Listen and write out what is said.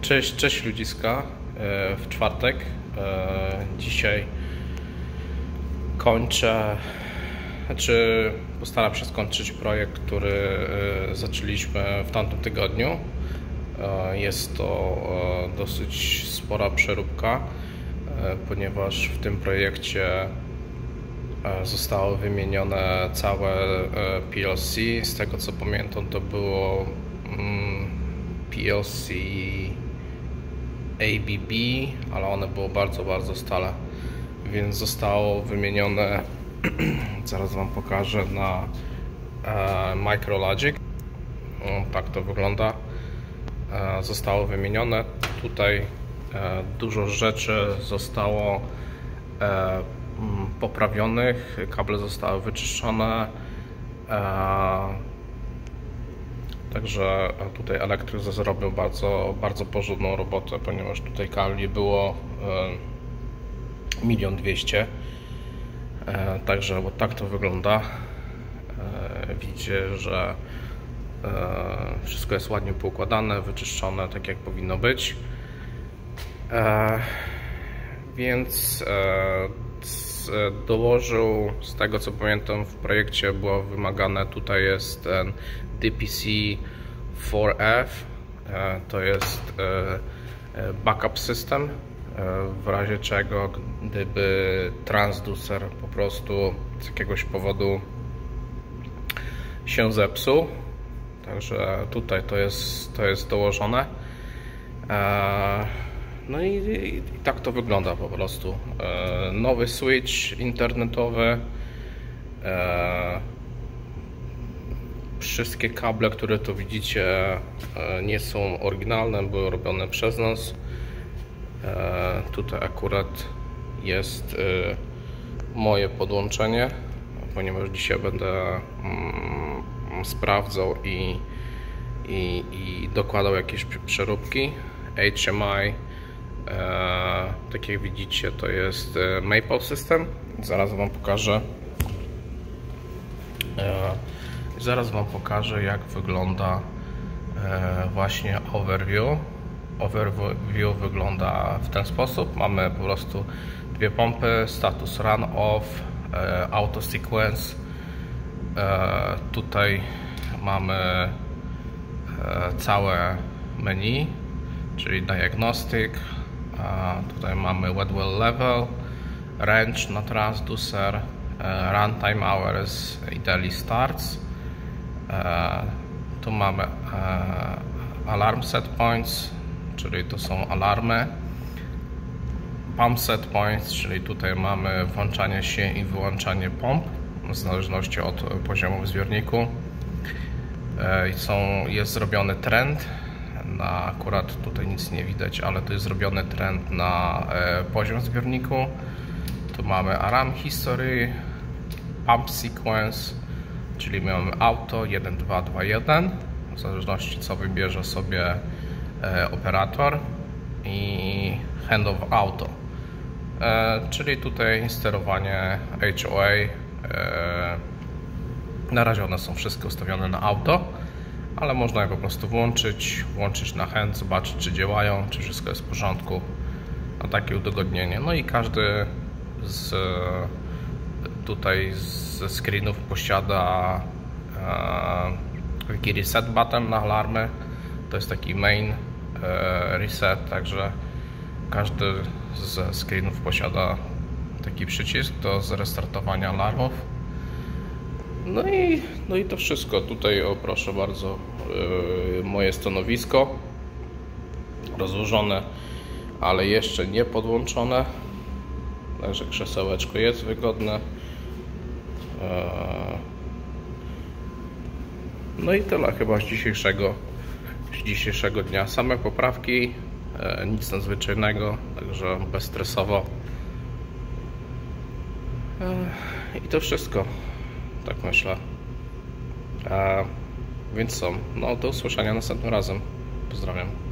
Cześć ludziska, w czwartek. Dzisiaj postaram się skończyć projekt, który zaczęliśmy w tamtym tygodniu. Jest to dosyć spora przeróbka, ponieważ w tym projekcie zostało wymienione całe PLC. Z tego co pamiętam, to było PLC ABB, ale one było bardzo stare, więc zostało wymienione zaraz wam pokażę, na Micrologic. Tak to wygląda. Zostało wymienione tutaj, dużo rzeczy zostało poprawionych, kable zostały wyczyszczone, także tutaj elektryk zrobił bardzo porządną robotę, ponieważ tutaj kabli było 1 200 000. Także tak to wygląda. Widzicie, że wszystko jest ładnie poukładane, wyczyszczone, tak jak powinno być. Więc dołożył, z tego co pamiętam, w projekcie było wymagane, tutaj jest ten DPC-4F, to jest backup system, w razie czego, gdyby transducer po prostu z jakiegoś powodu się zepsuł. Także tutaj to jest dołożone. No i tak to wygląda po prostu. Nowy switch internetowy. Wszystkie kable, które tu widzicie, nie są oryginalne, były robione przez nas. Tutaj akurat jest moje podłączenie, ponieważ dzisiaj będę sprawdzał i dokładał jakieś przeróbki. HMI, tak jak widzicie, to jest Maple System. Zaraz wam pokażę, jak wygląda właśnie overview. Overview wygląda w ten sposób. Mamy po prostu dwie pompy, status run off, auto sequence. Tutaj mamy całe menu, czyli diagnostic. Tutaj mamy wet well level, range na transducer, runtime hours i daily starts. Tu mamy alarm set points, czyli to są alarmy. Pump set points, czyli tutaj mamy włączanie się i wyłączanie pomp w zależności od poziomu w zbiorniku. Jest zrobiony trend akurat tutaj nic nie widać, ale to jest zrobiony trend na poziom w zbiorniku. Tu mamy alarm history, pump sequence, czyli mamy auto 1, 2, 2, 1, w zależności co wybierze sobie operator, i handoff auto, czyli tutaj sterowanie HOA. Na razie one są wszystkie ustawione na auto, ale można je po prostu włączyć na hand, zobaczyć, czy działają, czy wszystko jest w porządku, na takie udogodnienie. No i każdy ze screenów posiada taki reset button na alarmy. To jest taki main reset, także każdy ze screenów posiada taki przycisk do zrestartowania alarmów. No i to wszystko. Tutaj, o proszę bardzo, moje stanowisko rozłożone, ale jeszcze nie podłączone, także krzesełeczko jest wygodne. No i tyle chyba z dzisiejszego dnia. Same poprawki, nic nadzwyczajnego, także bezstresowo. I to wszystko, tak myślę. Więc do usłyszenia następnym razem. Pozdrawiam.